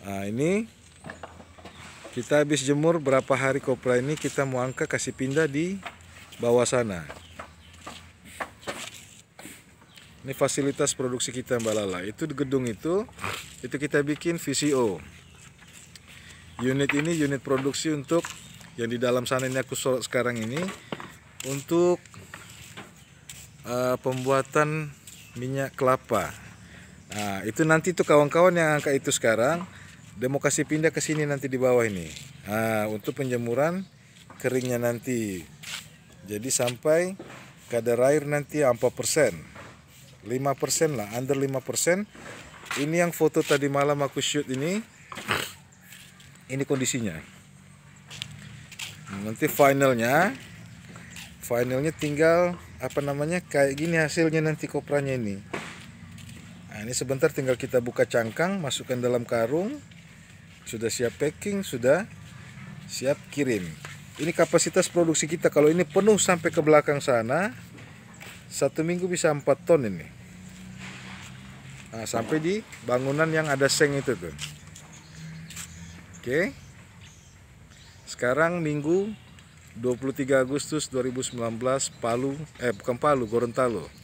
Nah, ini kita habis jemur berapa hari kopra ini, kita mau angkat kasih pindah di bawah sana. Ini fasilitas produksi kita Mbak Lala. Itu di gedung itu kita bikin VCO. Unit ini unit produksi untuk yang di dalam sana ini aku sorot sekarang ini untuk pembuatan minyak kelapa. Nah, itu nanti tuh kawan-kawan yang angkat itu sekarang, dia mau kasih pindah ke sini nanti di bawah ini. Untuk penjemuran keringnya nanti. Jadi sampai kadar air nanti 4%. 5% lah, under 5%. Ini yang foto tadi malam aku shoot ini. Ini kondisinya. Nanti finalnya tinggal kayak gini hasilnya nanti kopranya ini. Nah, ini sebentar tinggal kita buka cangkang, masukkan dalam karung. Sudah siap packing, sudah siap kirim. Ini kapasitas produksi kita, kalau ini penuh sampai ke belakang sana, 1 minggu bisa 4 ton ini. Nah, sampai di bangunan yang ada seng itu tuh. Oke. Sekarang Minggu 23 Agustus 2019, Gorontalo.